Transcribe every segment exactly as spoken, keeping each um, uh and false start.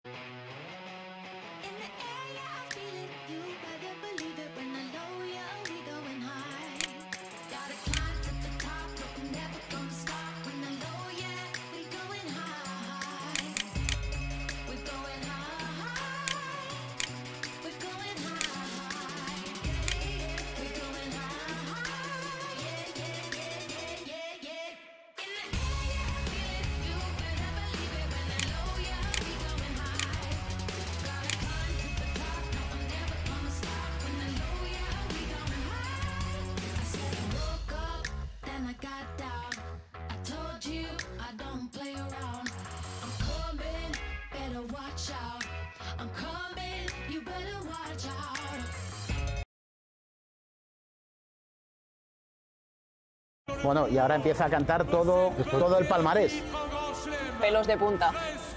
Bueno, y ahora empieza a cantar todo, todo el palmarés. Pelos de punta.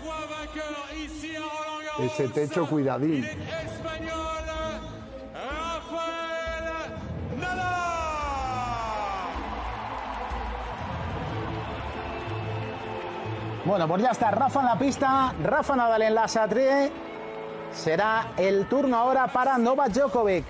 Ese techo, cuidadín. Bueno, pues ya está Rafa en la pista, Rafa Nadal en la Satrié. Será el turno ahora para Novak Djokovic.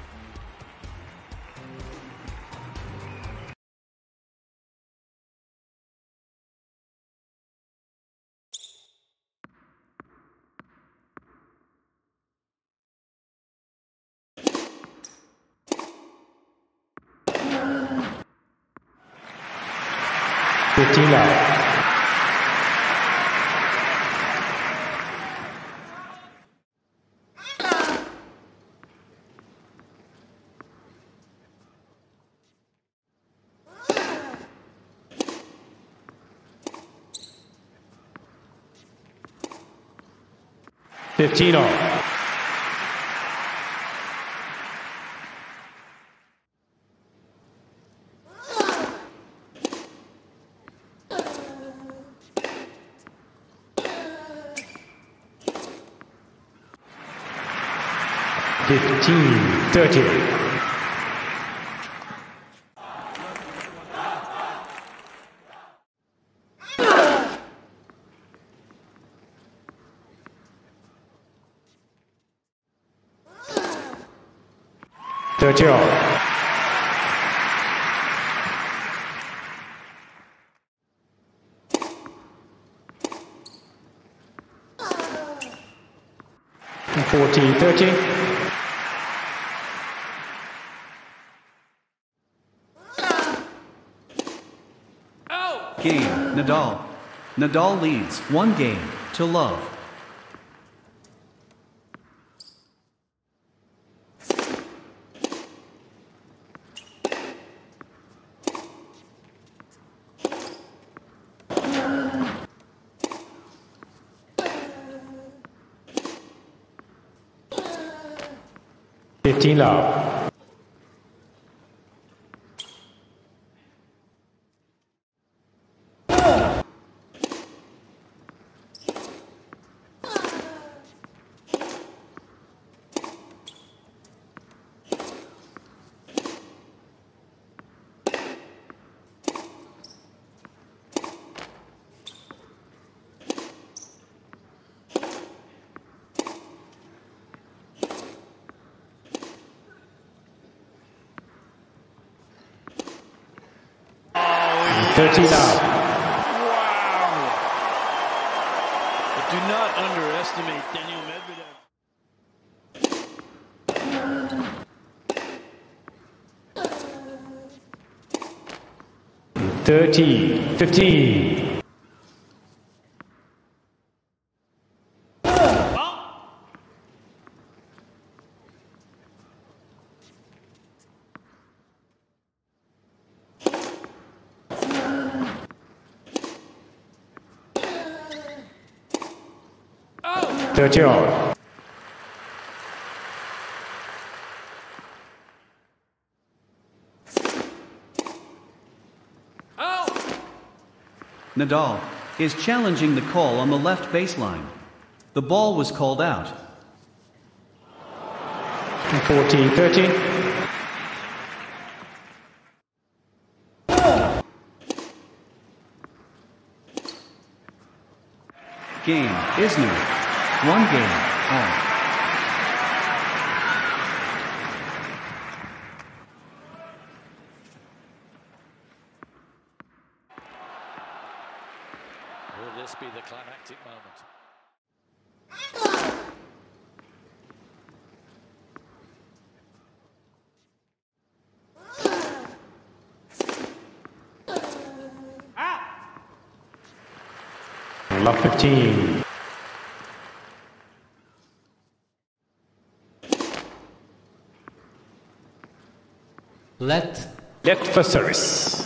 fifteen all. fifteen thirty. thirty all. fourteen thirty. Game, Nadal. Nadal leads one game to love. fifteen love. thirteen out. Wow! But do not underestimate Daniil Medvedev. thirteen fifteen. thirty all. Nadal is challenging the call on the left baseline. The ball was called out. fourteen thirteen. Game, Isner. One game, all. Will this be the climactic moment? Love fifteen. Let. Let for service.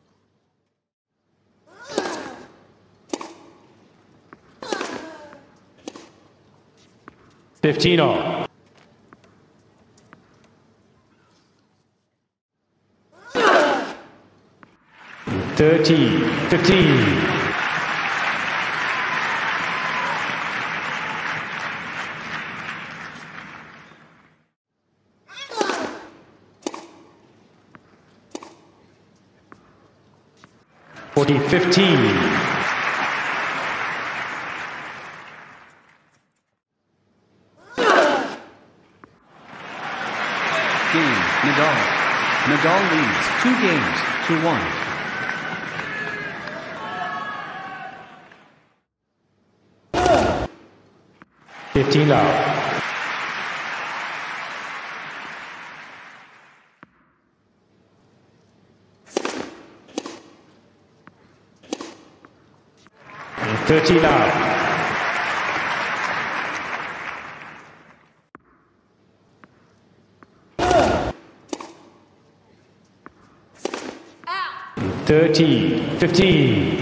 fifteen all. thirty, fifteen. forty, fifteen. Game, Nadal. Nadal leads two games to one. fifteen love. thirty love. thirty, fifteen.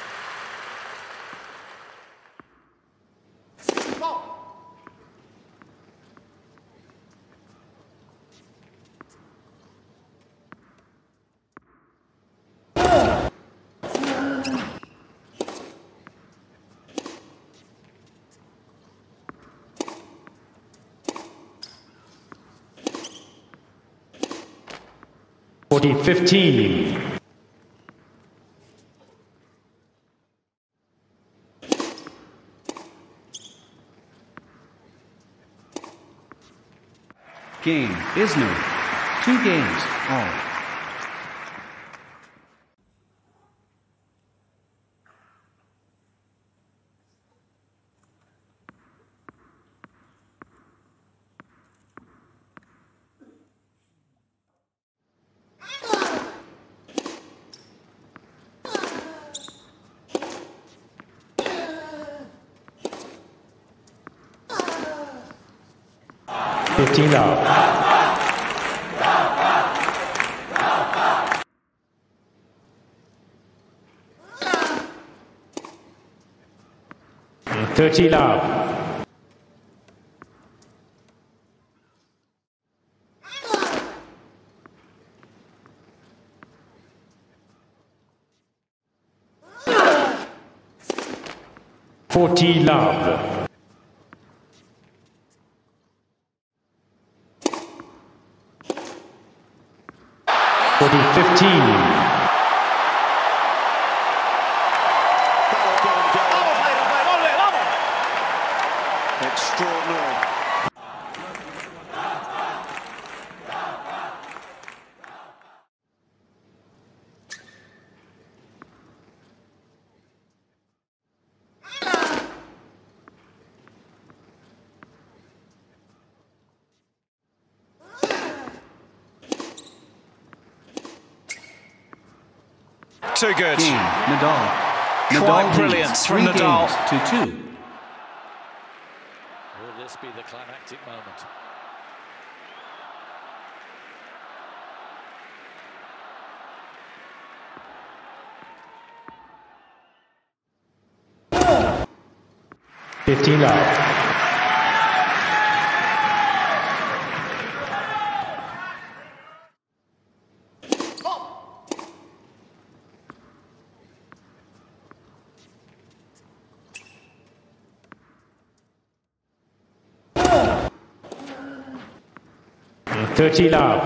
forty, fifteen. Game, Isner. Two games, all. fifteen love. thirty love. forty love. forty, fifteen. Extraordinary. Too good. Game, Nadal. Nadal Quite brilliance from three Nadal. games to two. Will this be the climactic moment? fifteen love. thirty love.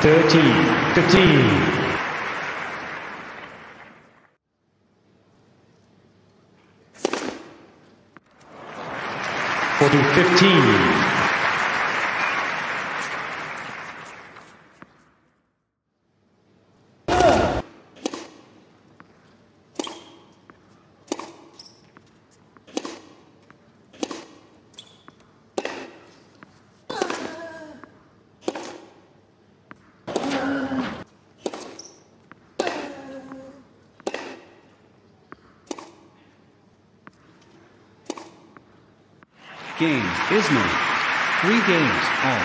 thirteen fifteen. forty fifteen. Game, Isner. Three games, all.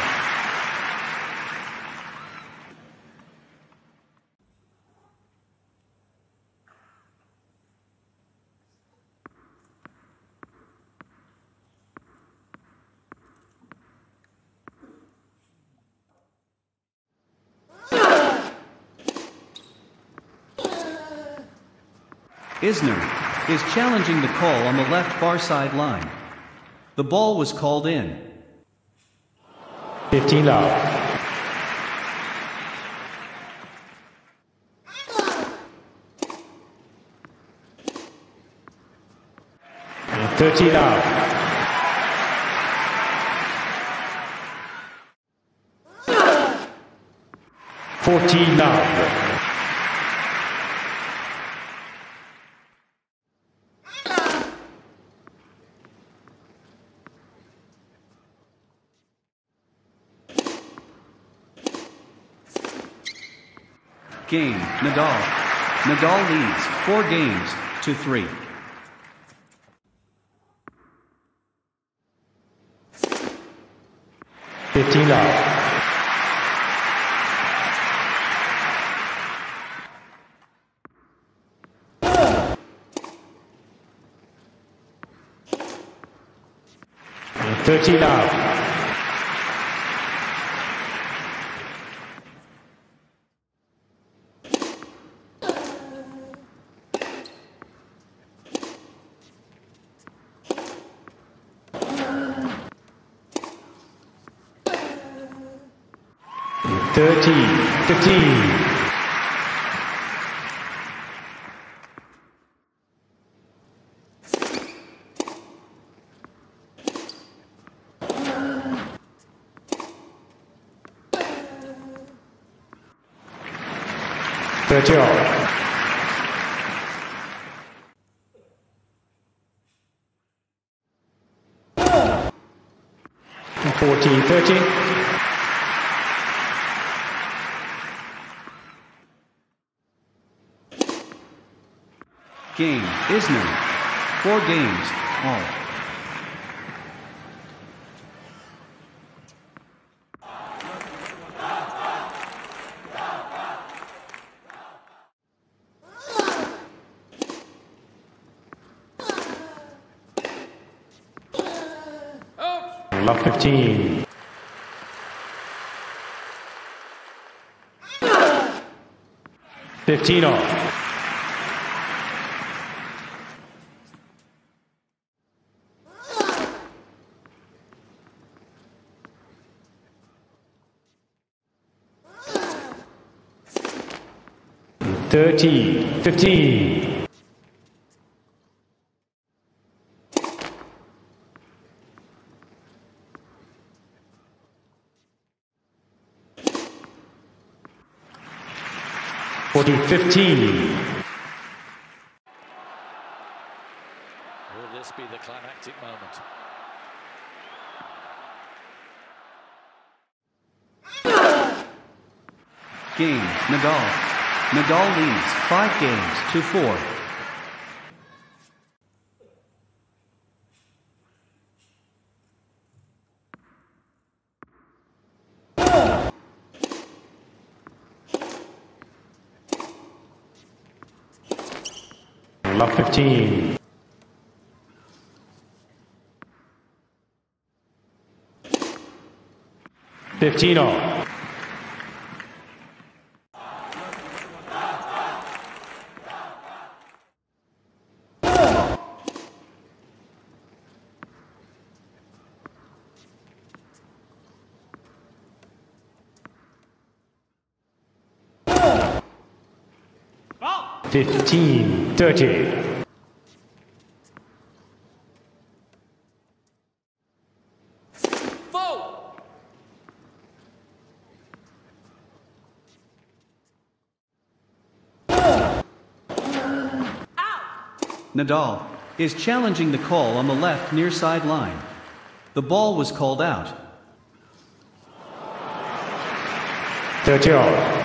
Isner is challenging the call on the left far side line. The ball was called in. fifteen love. thirty love. fourteen love. Game, Nadal. Nadal leads four games to three. fifteen love. thirty love. thirteen fifteen. thirty all. fourteen thirty. Game, Isner. Four games, all. Love fifteen. fifteen off. thirteen fifteen. forty fifteen. Will this be the climactic moment? Game, Nadal. Nadal leads five games to four. Love fifteen. fifteen all. fifteen, thirty. Nadal is challenging the call on the left near side line. The ball was called out. thirty all.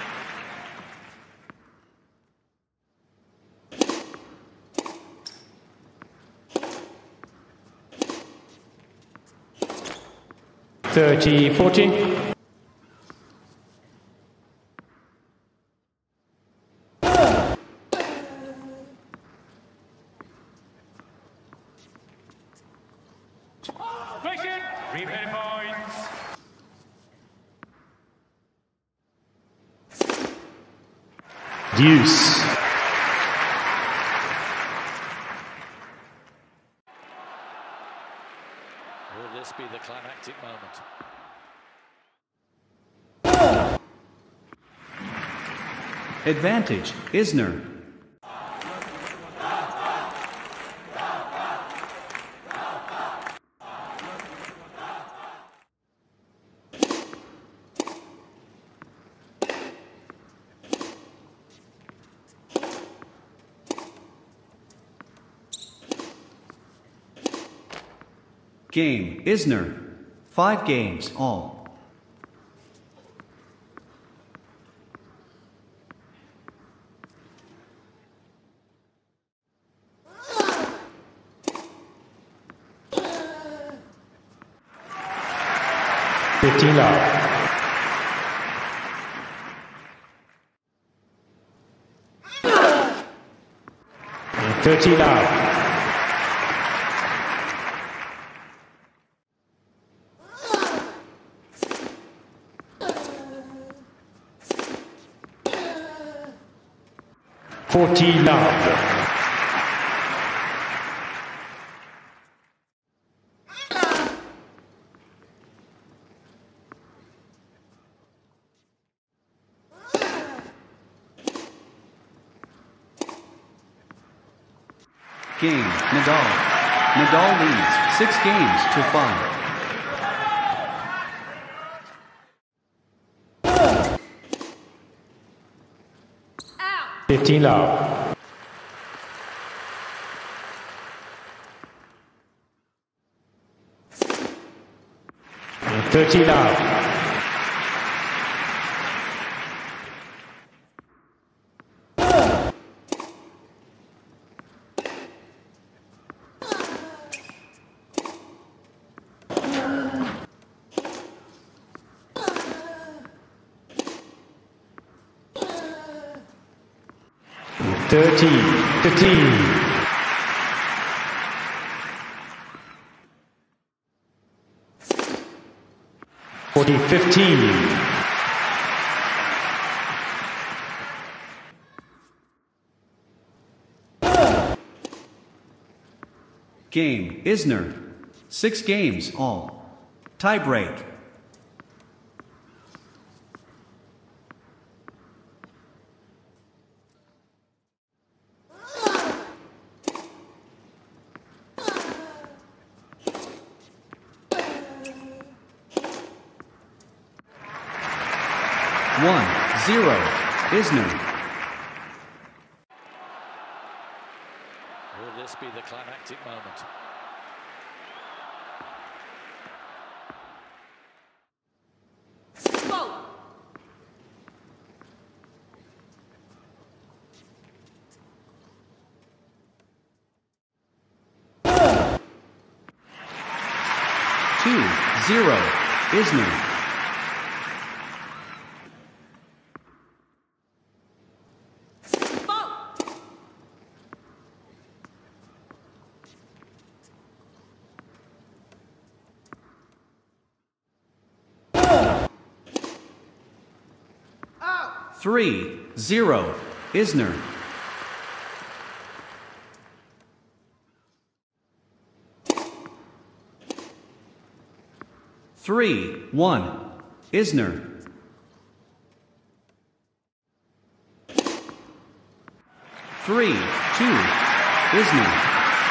thirty, forty. Replay points. Deuce. Will this be the climactic moment? Advantage, Isner. Game, Isner. Five games, all. fifteen love. thirty love. forty love. Game, Nadal. Nadal leads six games to five. fifteen love. thirty love. thirty, fifteen. forty, fifteen. Game, Isner. Six games, all. Tie break. One, zero, Isner. Will this be the climactic moment? Two, zero, Isner. Three, zero, Isner. Three, one, Isner. Three, two, Isner.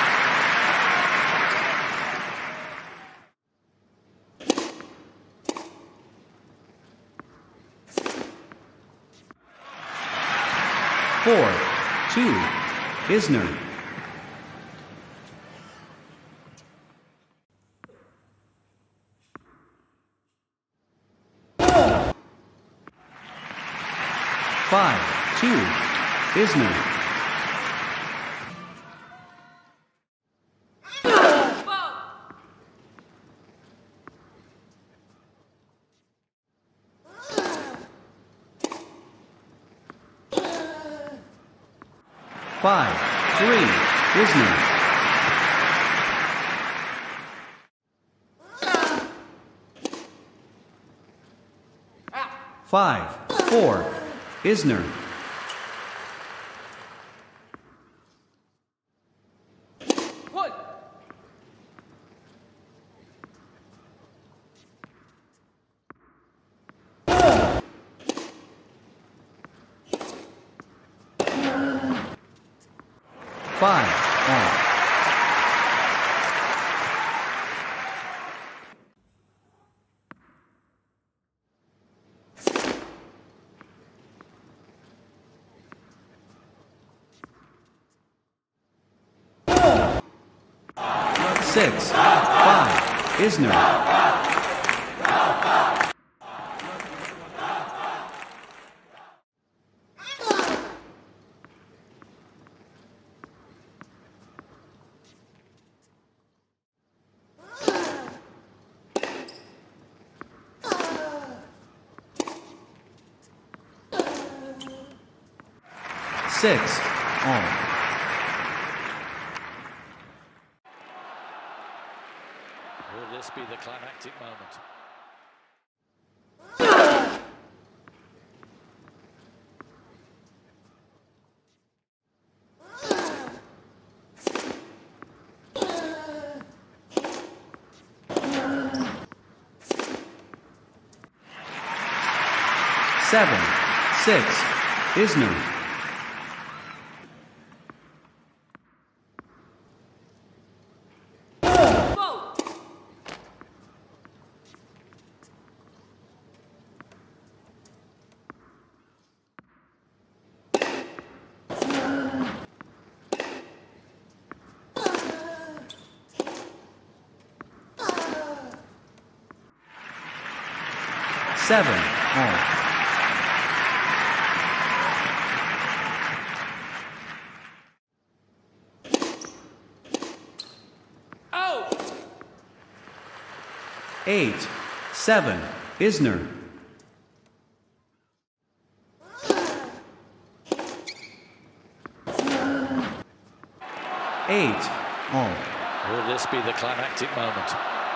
Four, two, Isner. Five, two, Isner. Five, three, Isner. Five, four, Isner. Five, all. Six, five, Isner. Six, all. Will this be the climactic moment? Seven, six, Isner. Seven, all. Eight, seven, Isner. Eight, all. Will this be the climactic moment?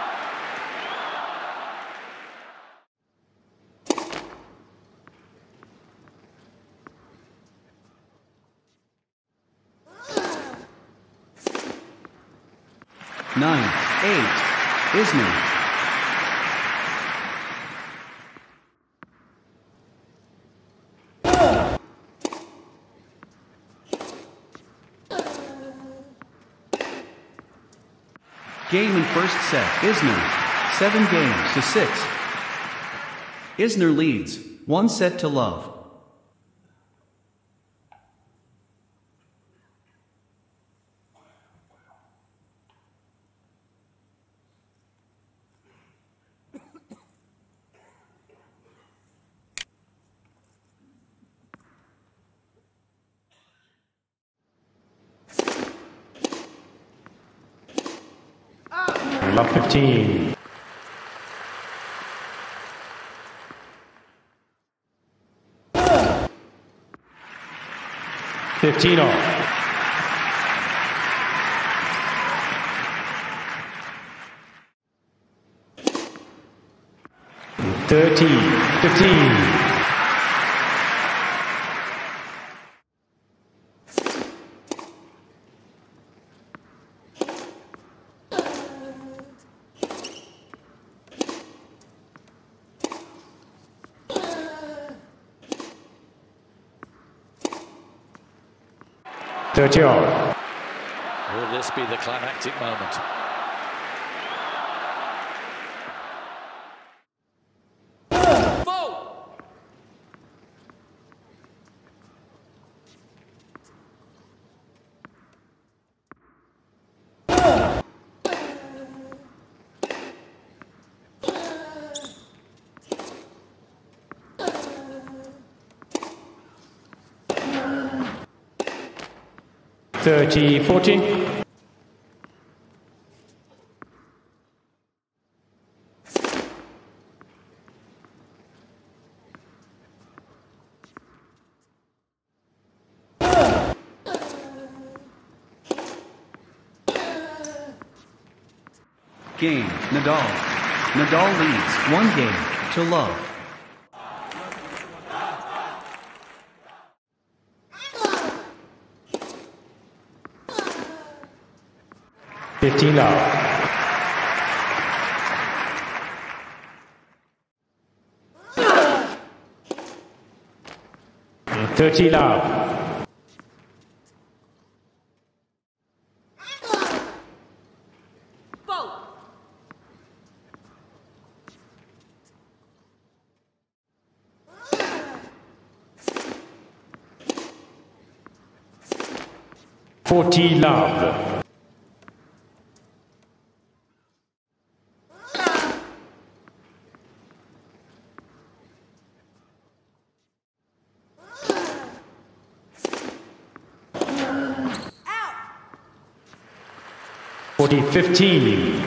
Nine, eight, Isner. Game in first set, Isner. Seven games to six. Isner leads, one set to love. Love fifteen. Fifteen all. Thirteen. Fifteen. thirty all. Will this be the climactic moment? thirty forty. Game, Nadal. Nadal leads one game to love. fifteen love. thirty love. forty love. forty fifteen.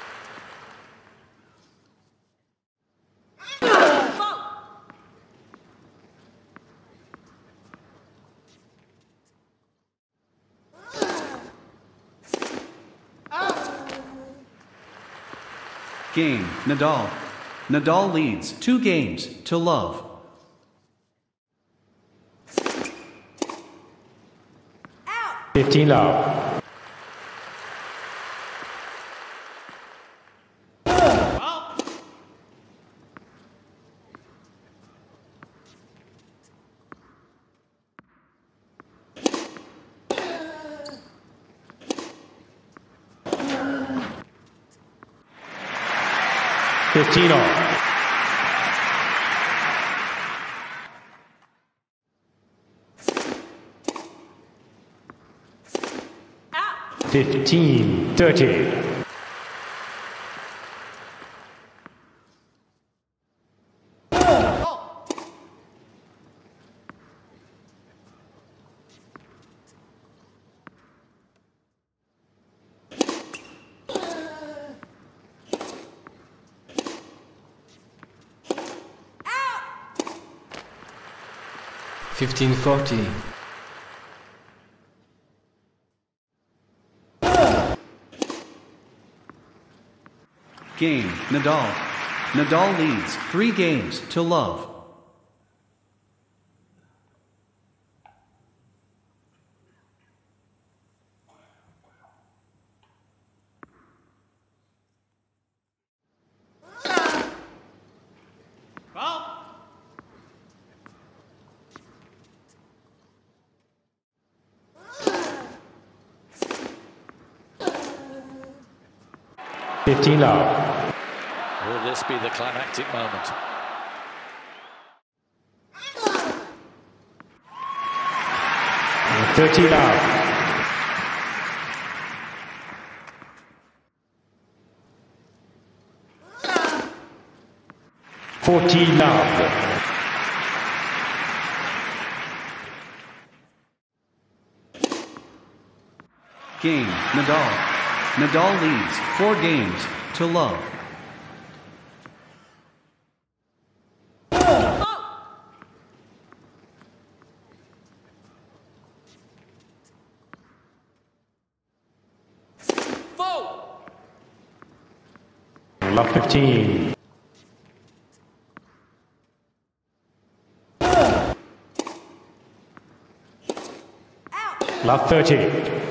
Game, Nadal. Nadal leads two games to love. fifteen love. fifteen all. fifteen thirty. fifteen forty. Game, Nadal. Nadal leads three games to love. fifteen love. Will this be the climactic moment? thirty love. forty love. Game, Nadal. Nadal leads four games to love. Love fifteen. Love thirty.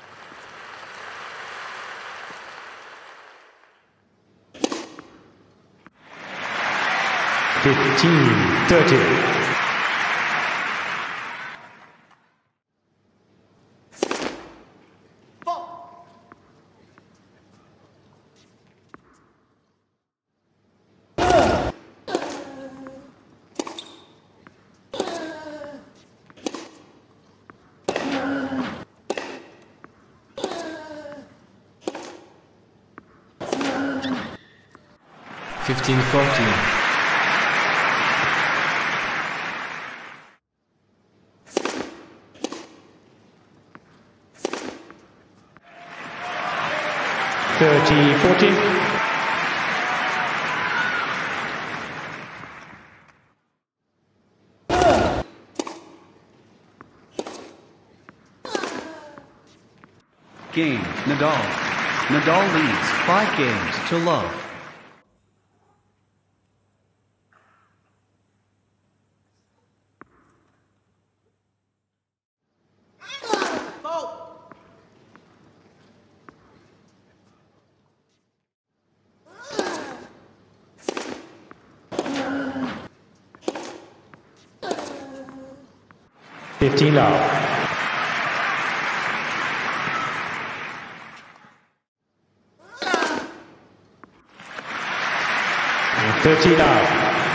fifteen thirty. fifteen fourteen. thirty fourteen. Game, Nadal. Nadal leads five games to love. fifteen love. thirty love.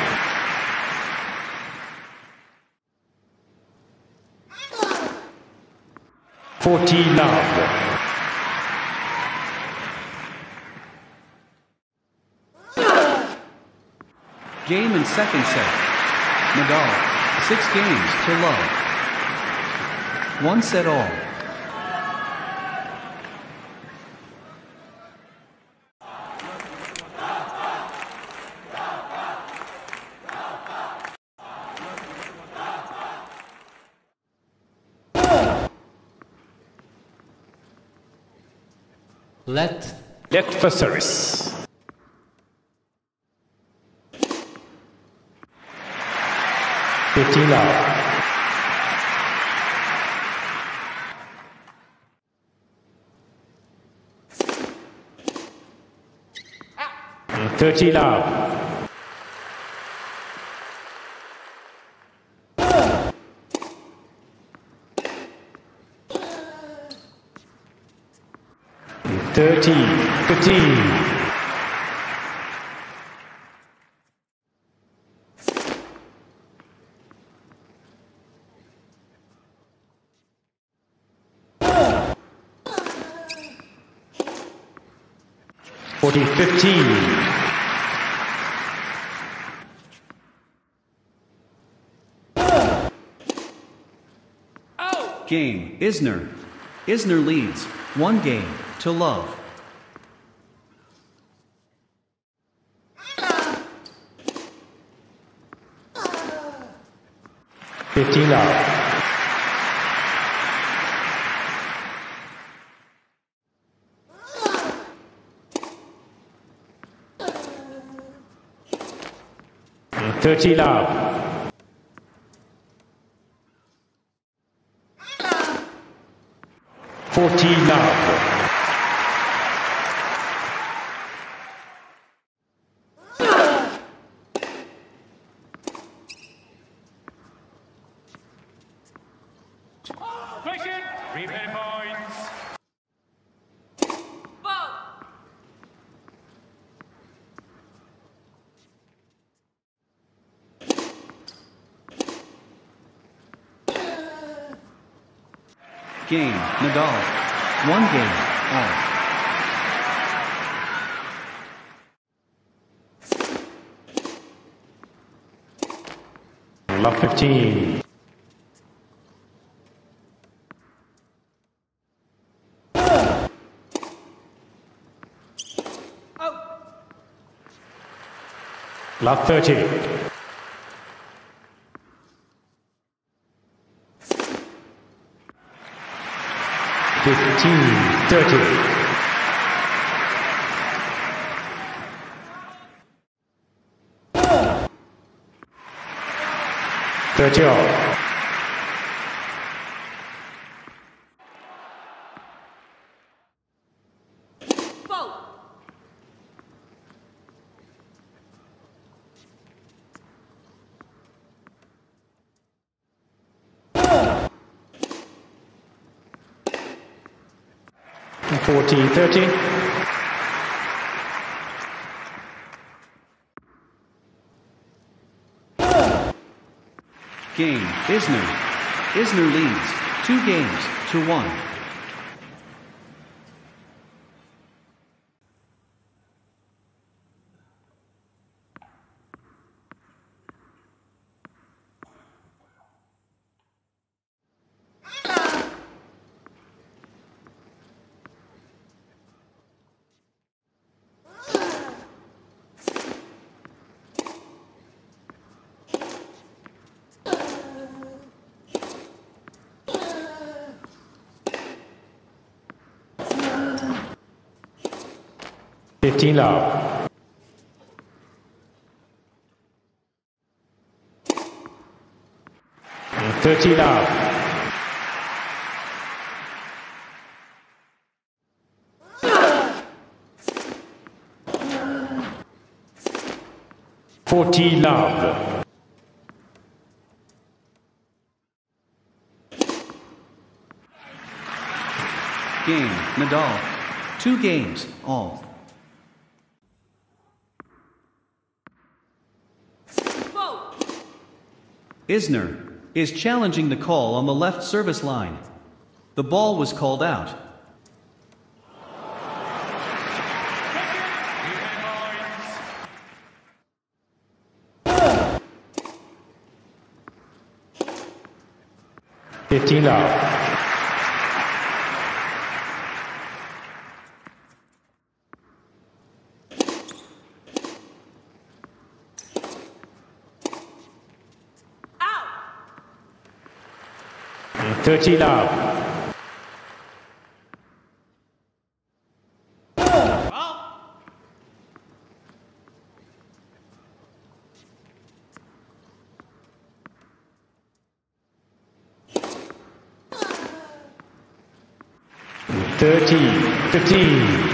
forty love. Game in second set. Nadal, six games to love. One set all. Let. Let for service. fifteen love. thirty love. thirty fifteen. forty fifteen. Game, Isner. Isner leads one game to love. fifteen love. thirty love. forty love. Replay points. Game, Nadal. One game, all. Love fifteen. Love thirty. Fifteen thirty. Thirty all. forty thirty. Game, Isner. Isner leads two games to one. fifteen love. And thirty love. forty love. Game, Nadal. Two games, all. Isner is challenging the call on the left service line. The ball was called out. fifteen love. thirty love. thirty, fifteen.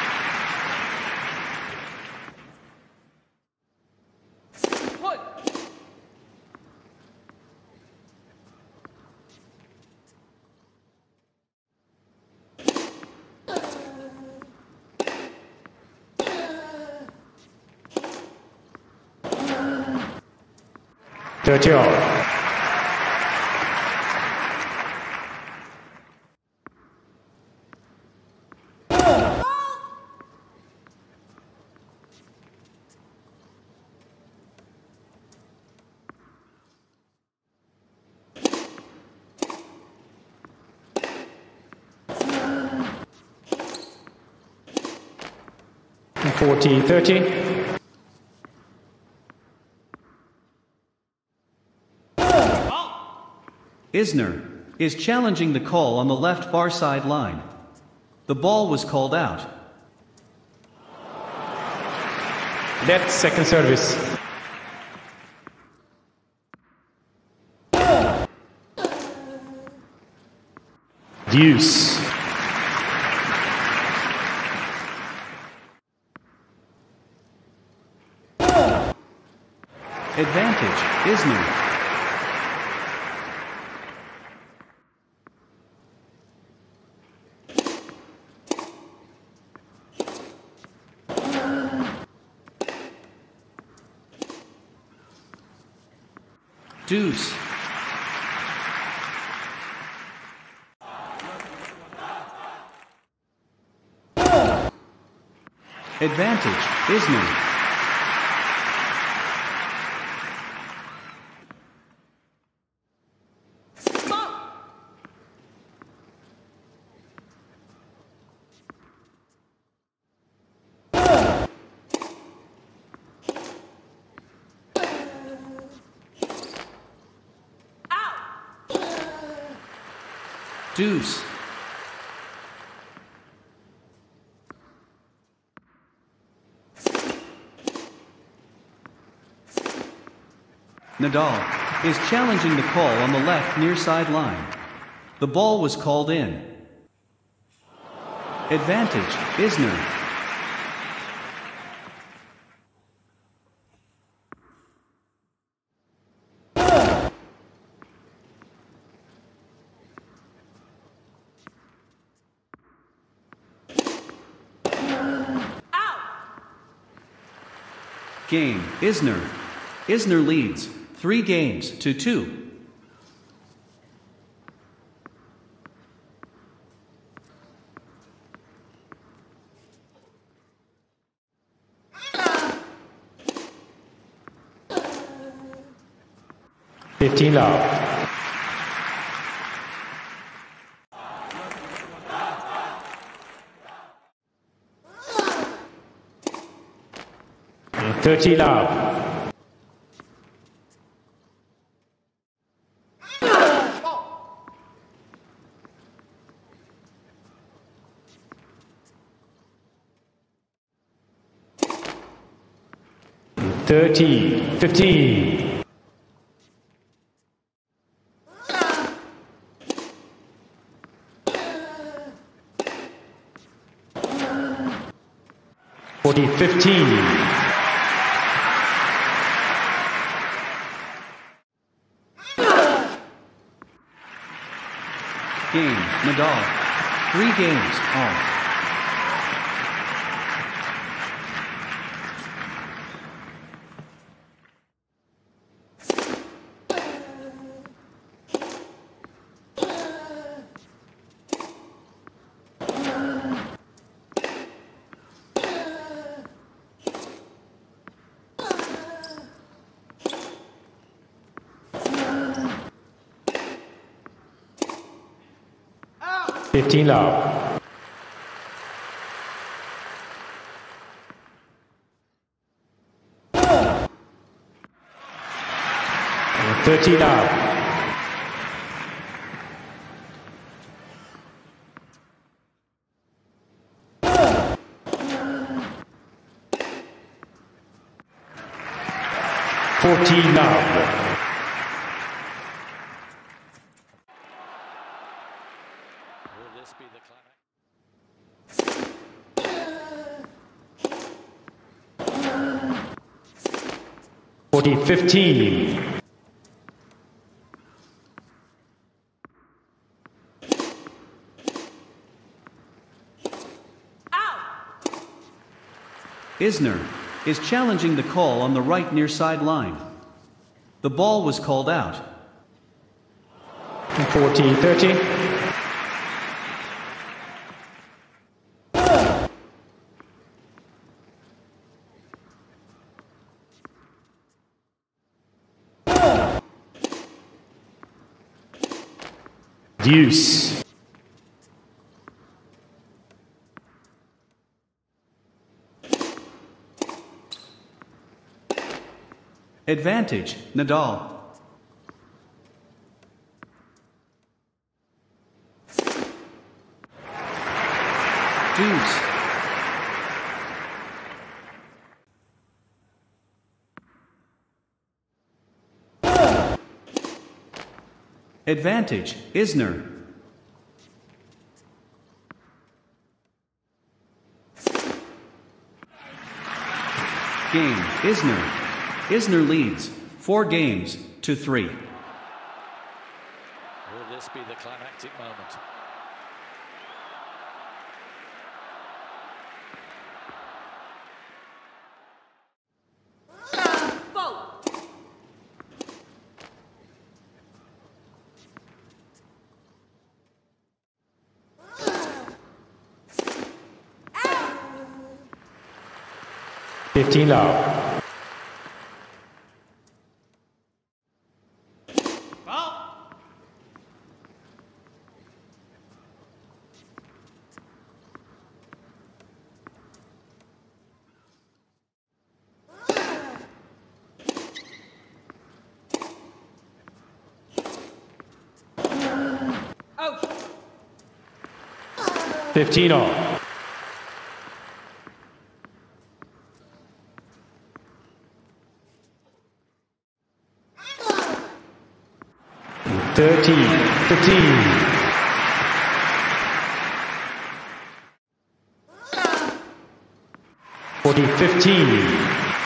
thirty all. forty, thirty. Isner is challenging the call on the left far side line. The ball was called out. Left second service. Deuce. Advantage, Isner. Deuce. Advantage, Isner. Deuce. Nadal is challenging the call on the left near side line. The ball was called in. Advantage, Isner. Game, Isner. Isner leads, three games to two. fifteen love. thirty love. thirty, fifteen. forty, fifteen. Game, Nadal. Three games, all. fifteen love. thirty love. fourteen love. Will this be the climax? forty, fifteen. Isner is challenging the call on the right near sideline. The ball was called out. forty, thirty. Deuce. Advantage, Nadal. Deuce. Advantage, Isner. Game, Isner. Isner leads, four games to three. Will this be the climactic moment? fifteen love. fifteen all. thirteen, fifteen. forty, fifteen.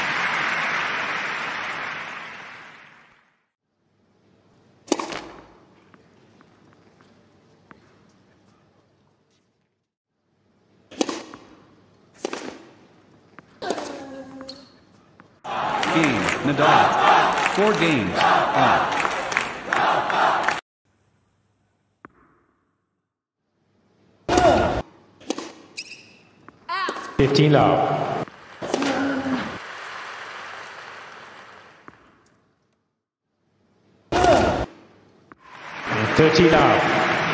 Game, Nadal. Four games, all. fifteen love. thirty love.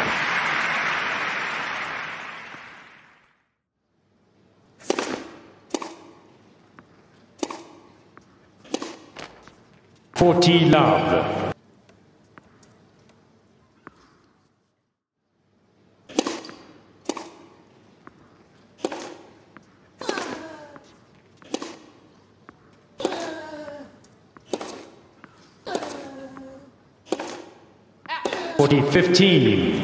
forty love. forty fifteen.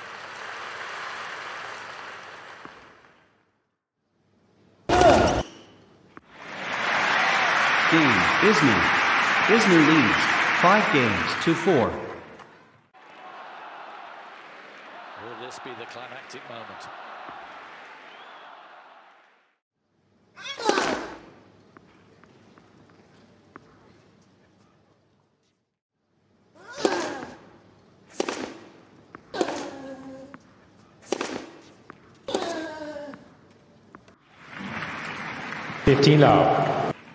Game, Isner. Isner leads, five games to four. Will this be the climactic moment? fifteen love.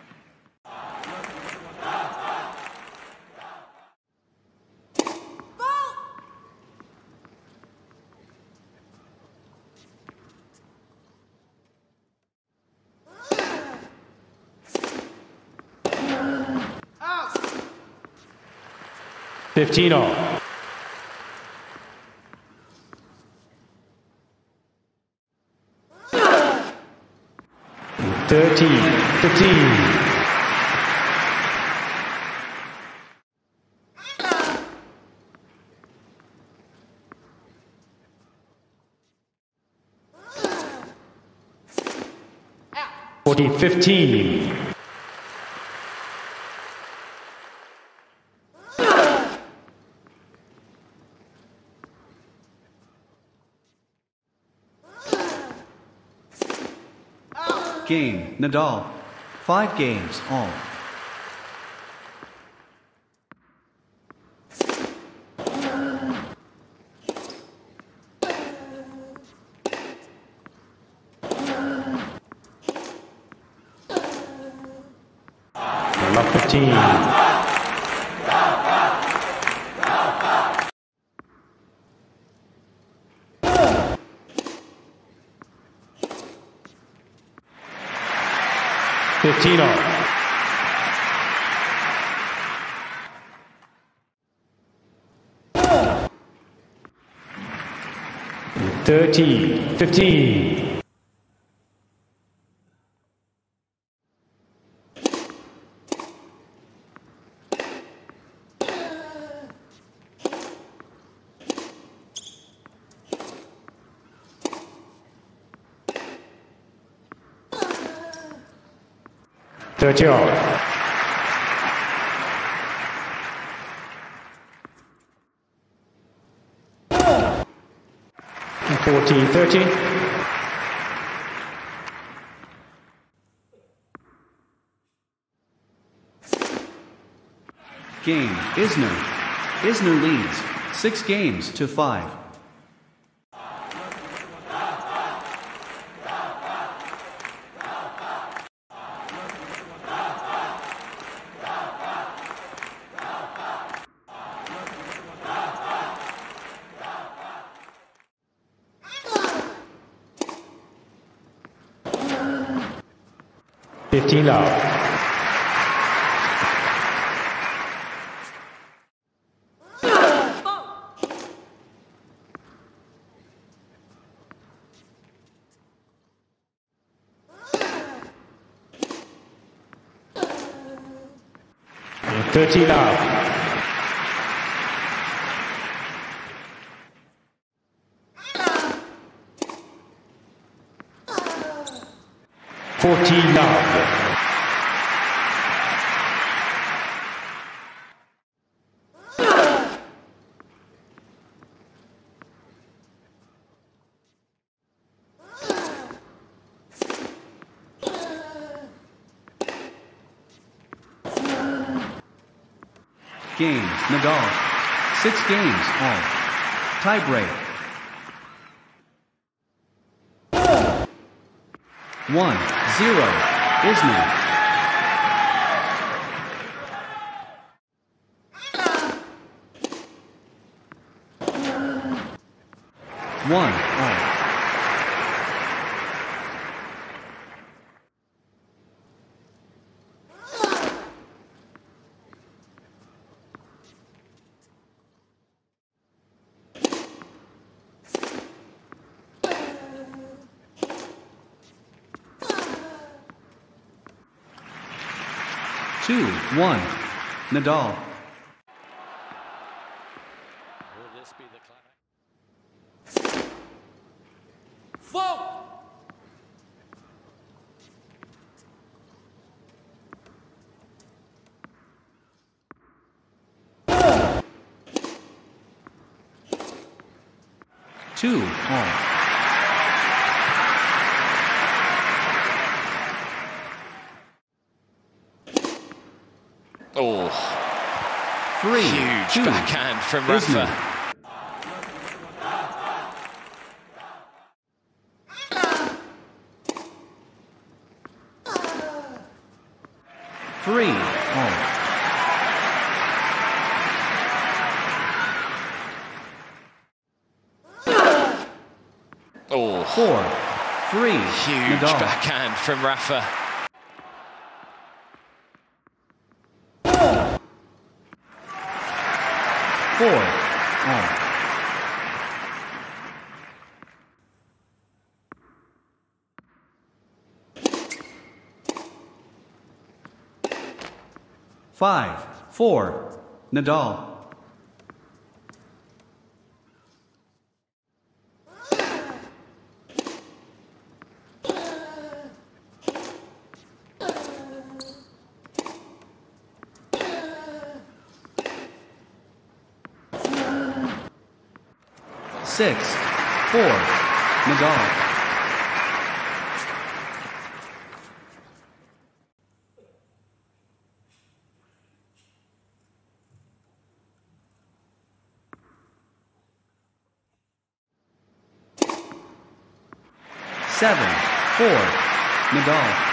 fifteen all. thirteen fifteen. forty fifteen. Game, Nadal. Five games all. love fifteen. fifteen all. thirteen fifteen. thirty all. fourteen thirteen. Game, Isner. Isner leads, six games to five. fifteen love. thirty love. fourteen love. Game, Nadal. Six games all. Tie break. One, zero. Isner. One, all. Two, one. Nadal. Will this two all. Oh, Three, huge two. backhand from Isner. Rafa. Three all. Oh, Four, three. huge Nadal. backhand from Rafa. Four all. Five, four. Nadal. Six, four. Nadal. Seven, four. Nadal.